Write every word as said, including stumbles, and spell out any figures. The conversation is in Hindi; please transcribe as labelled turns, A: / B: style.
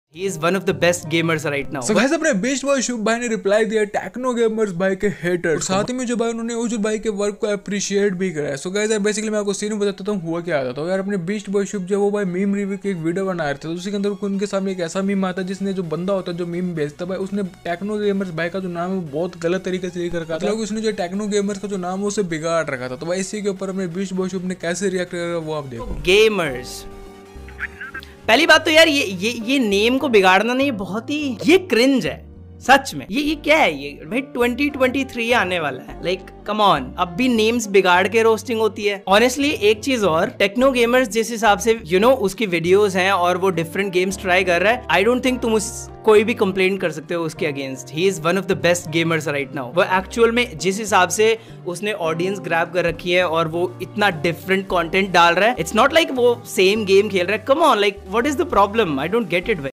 A: He is one of the best gamers right now.
B: So guys, अपने बेस्ट बॉय शुभ भाई ने रिप्लाई दिया टेक्नो गेमर्स भाई के हेटर्स, साथ ही में जो भाई उन्होंने उजुर भाई के वर्क को अप्रिशिएट भी करा है। सो गाइस यार बेसिकली मैं आपको सीन बताता हूँ हुआ क्या आता था। यार अपने बेस्ट बॉय शुभ जो वो भाई मीम रिव्यू की एक वीडियो बना रहे थे, तो उसी के अंदर उनके सामने एक ऐसा मीम आता है जिसने जो बंदा होता है जो मीम बेचता है उसने टेक्नो गेमर्स भाई का जो नाम है वो बहुत गलत तरीके से लिख रखा था। उसने जो टेक्नो गेमर्स का जो नाम है उसे बिगाड़ रखा था। तो भाई इसी के ऊपर अपने बेस्ट बॉय शुभ ने कैसे रिएक्ट करा वो आप देखो।
A: गेमर्स, पहली बात तो यार ये ये ये नेम को बिगाड़ना नहीं, बहुत ही ये क्रिंज है सच में। ये ये क्या है ये भाई, ट्वेंटी ट्वेंटी थ्री आने वाला है, लाइक कम ऑन, अब भी नेम्स बिगाड़ के रोस्टिंग होती है। ऑनेस्टली एक चीज और, टेक्नो गेमर्स जिस हिसाब से यू you नो know, उसकी वीडियोस हैं और वो डिफरेंट गेम्स ट्राई कर रहा है, आई डोंट थिंक तुम उस कोई भी कंप्लेन कर सकते हो उसके against. He is one of the best gamers right now. वो एक्चुअल में जिस हिसाब से उसने ऑडियंस ग्रैब कर रखी है और वो इतना डिफरेंट कंटेंट डाल रहा है, इट्स नॉट लाइक वो सेम गेम खेल रहा है। Come on, like what is the problem? I don't get it.